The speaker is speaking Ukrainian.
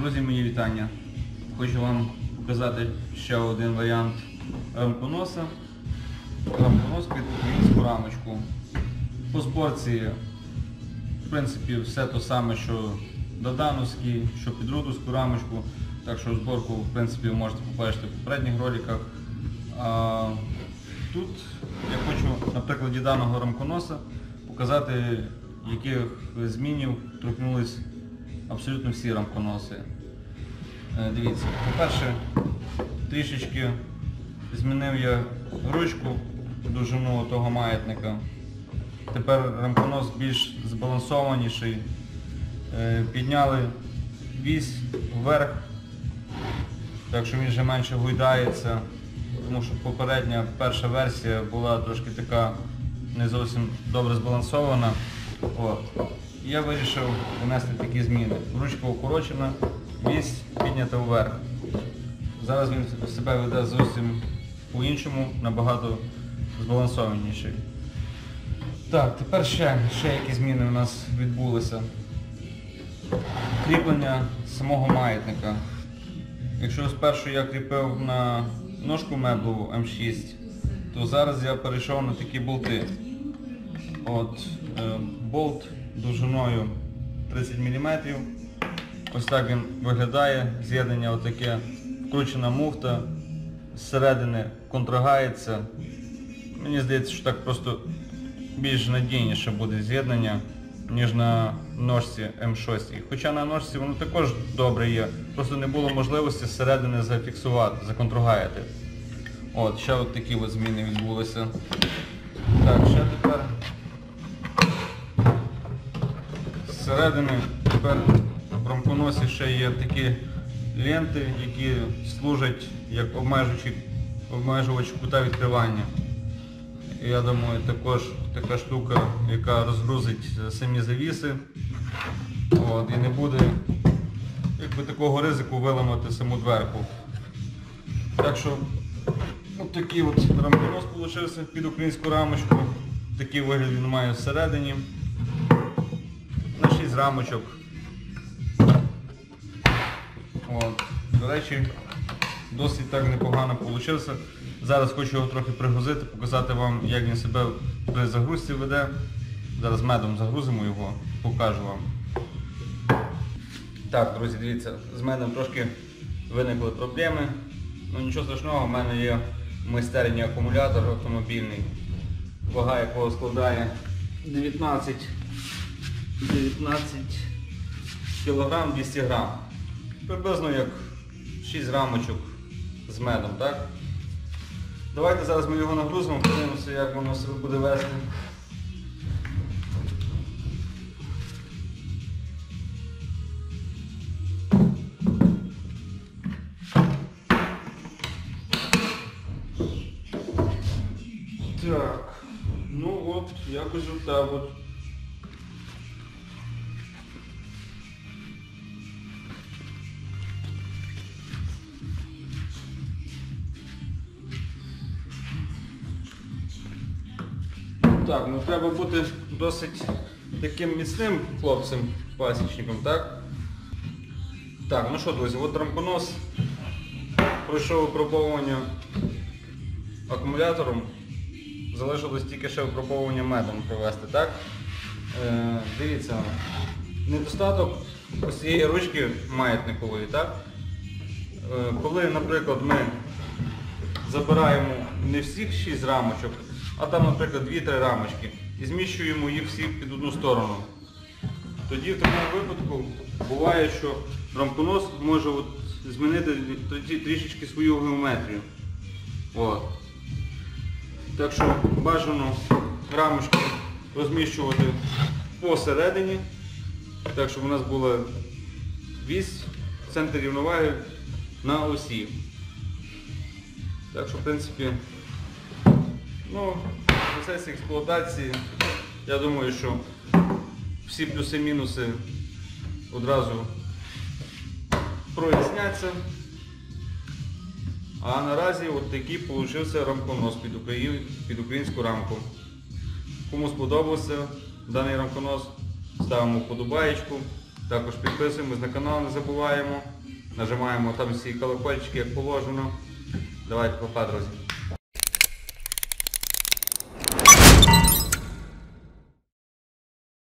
Друзі, мої вітання. Хочу вам показати ще один варіант рамконоса. Рамконос під українську рамочку. По зборці, в принципі, все те саме, що додановський, що під рудовську рамочку. Так що зборку, в принципі, ви можете побачити в попередніх роликах. Тут я хочу на прикладі даного рамконоса показати, яких змінів торкнулись абсолютно всі рамконоси. Дивіться, по-перше, трішечки змінив я ручку, довжину того маятника. Тепер рамконос більш збалансованіший. Підняли вісь вверх, так що він вже менше гойдається, тому що попередня перша версія була трошки така не зовсім добре збалансована. Я вирішив внести такі зміни. Ручка укорочена, вісь піднята вверх. Зараз він себе веде зовсім по-іншому, набагато збалансованіший. Так, тепер ще які зміни у нас відбулися. Кріплення самого маятника. Якщо спершу я кріпив на ножку меблеву М6, то зараз я перейшов на такі болти. Болт довжиною 30 мм. Ось так він виглядає. З'єднання отаке, вкручена муфта, зсередини контрагається. Мені здається, що так просто більш надійніше буде з'єднання, ніж на ножці М6. Хоча на ножці воно також добре є, просто не було можливості зсередини зафіксувати, законтрагаяти. Ще такі зміни відбулися. Так, ще тепер зсередини в рамконосі ще є такі ленти, які служать як обмежувач кута відкривання. Я думаю, також така штука, яка розгрузить самі завіси і не буде такого ризику виламати саму дверку. Так що такий рамконос вийшов під українську рамочку. Такий вигляд він має всередині. На 6 рамочок. До речі, досить так непогано вийшло. Зараз хочу його трохи пригрузити, показати вам, як він себе при загрузці веде. Зараз медом загрузимо його, покажу вам. Так, друзі, дивіться, з медом трошки виникли проблеми. Нічого страшного, в мене є в майстерні акумулятор автомобільний, вага якого складає 19 кг 200 г. Приблизно як 6 рамочок з медом, так? Давайте зараз ми його нагрузимо, подивимося, як воно себе буде вести. Так, якось отак от. Так, треба бути досить таким міцним хлопцем, пасічником, так? Так, ну що, друзі, рамконос пройшов випробовування акумулятором, залишилось тільки ще випробовування медом провести, так? Дивіться, недостаток ось цієї ручки маятникової, так? Коли, наприклад, ми забираємо не всіх 6 рамочок, а там, наприклад, 2-3 рамочки і зміщуємо їх всі під одну сторону. Тоді в такому випадку буває, що рамконос може змінити трішечки свою геометрію. Так що бажано рамочки розміщувати посередині, так щоб у нас була вісь, центр рівноваги на осі. Так що, в принципі, в процесі експлуатації, я думаю, що всі плюси-мінуси одразу проясняться. А наразі такий вийшов рамконос під українську рамку. Кому сподобався даний рамконос, ставимо вподобаєчку, Також підписуємось на канал, не забуваємо. Нажимаємо там всі колокольчики, як положено. Давайте, папа, друзі.